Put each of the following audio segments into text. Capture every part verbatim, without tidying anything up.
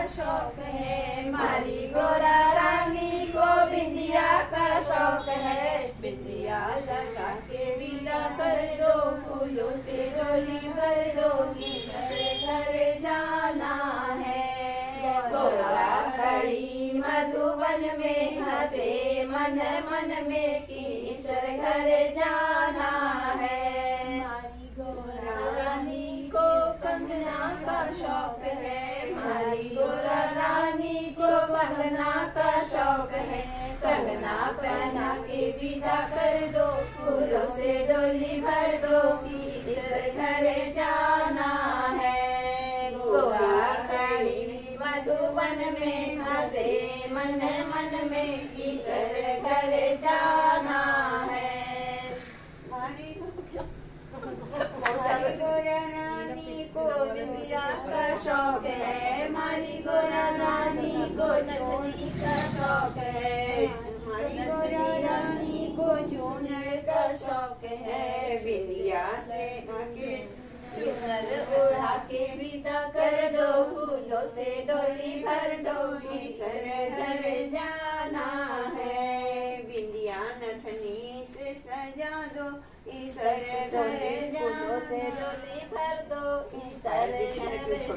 शौक है, मारी गोरा रानी को बिंदिया का शौक है। बिंदिया लगा के विदा कर दो, फूलों से डोली भर दो, घर घर जाना है। गोरा खड़ी मधुबन में हंसे मन मन में की सर घर जाना है। मारी गोरा रानी को कंगना का शौक है, मारी गोरा रानी को कंगना का शौक है। कंगना पहना के विदा कर दो, फूलों से डोली भर दो, किसर घर जाना है। गोरा खड़ी मधुबन में हंसे मन मन में किसर घर जाना है। मारी गोरा रानी को बिंदिया का शौक है, मारी गोरा रानी को नथनी का शौक है। मारी गोरा रानी को चूनर का शौक है। बिंदिया से आके चुनर ओढ़ा के विदा कर दो, फूलों से डोली भर दो, किसर घर जाना है। बिंदिया नथनी से सजा दो, ईसर घर फूलों से डोली भर दो, ईसर घर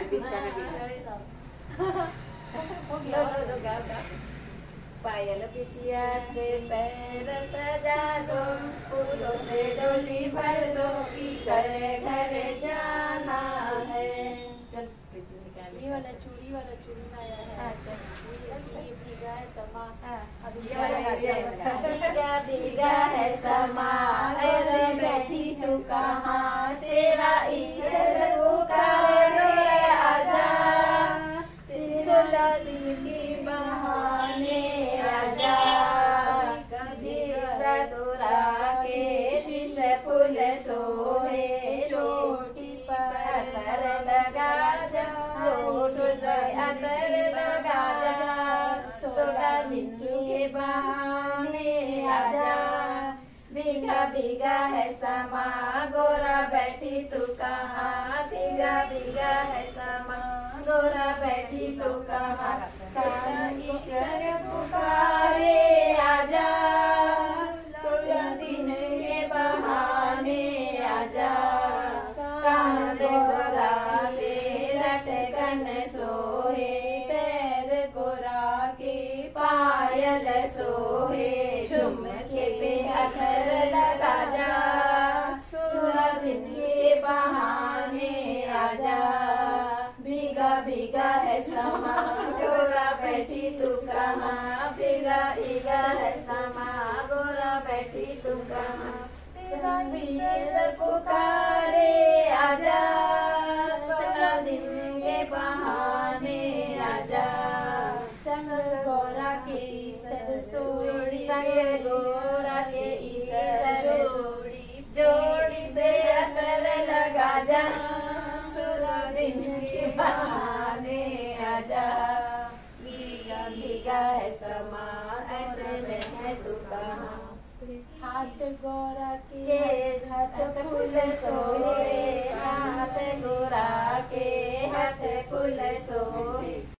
जाना। पायल बिछिया से पैर सजा दो, फूलों से डोली भर दो, ईसर घर जाना है। चल ये वाला चूड़ी वाला चूड़ी लाया है। अच्छा भीगा है समा, भीगा भीगा है समा, ऐसे बैठी तू कहाँ, तेरा ईश्वर पुकारे आजा। सोलह दिन के बहाने आजा, कभी सदुरा के शीश फूल सोहे, चोटी पर लगा जा, अतर लगा जा। सोलह दिन के बहाने आजा, भीगा भीगा है समा, गोरा बैठी तू कहाँ, भीगा भीगा है समा, गोरा बैठी तू कहाँ, ईश्वर पुकारे आजा। सोलह दिन के बहाने आजा, कान गोरा के लटकन सोहे, पैर गोरा के पायल सोहे, झुमके पे अतर लगा जा। सोलह दिन के बहाने आजा, भीगा भीगा है समा, गोरा बैठी तू कहाँ, भीगा भीगा है समा, गोरा बैठी तू कहाँ, तेरा ईश्वर पुकारे आजा। सोलह दिन के बहाने आजा, संग गोरा के ईश्वर सोड़ी, संग गोरा के ईश्वर जोड़ी, जोड़ी पे अतर लगा जा। सोलह दिन के बहाने आजा, भीगा भीगा है समा, ऐसे में है तू कहाँ। हाथ गोरा के हाथ फूल सोहे, हाथ गोरा के हाथ फूल सोहे,